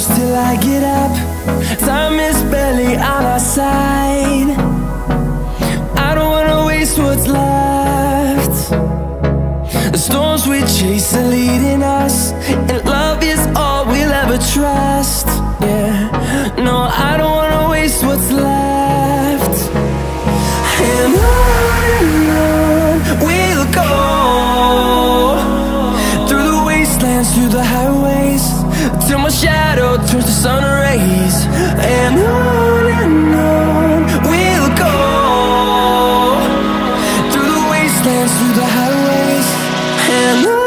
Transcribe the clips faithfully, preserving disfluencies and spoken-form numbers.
close till I get up. Time is barely on our side. I don't wanna waste what's left. The storms we chase are leading us, and love is all we'll ever trust. Yeah, no, I don't wanna waste what's left. And on and on we'll go, through the wastelands, through the highways, till my shadow turns to sun rays. And on and on we'll go, through the wastelands, through the highways, and on.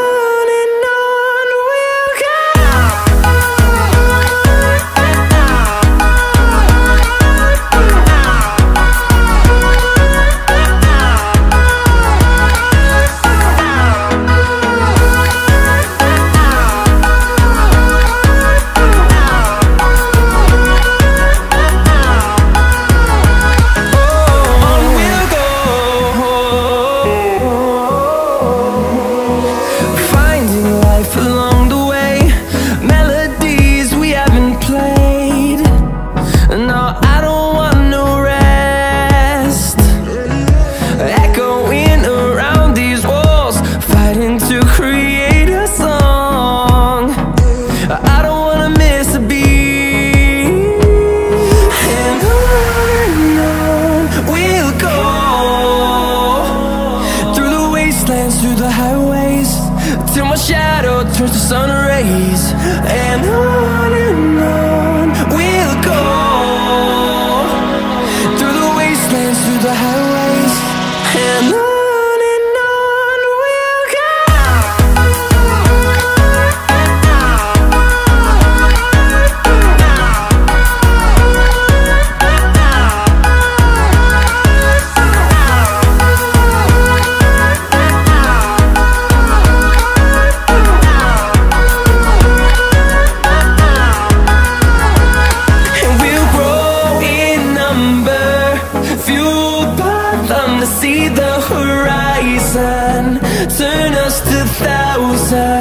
Through the highways, till my shadow turns to sun rays. And on and on we'll go, through the wastelands, through the highways, and on. See the horizon turn us to thousands.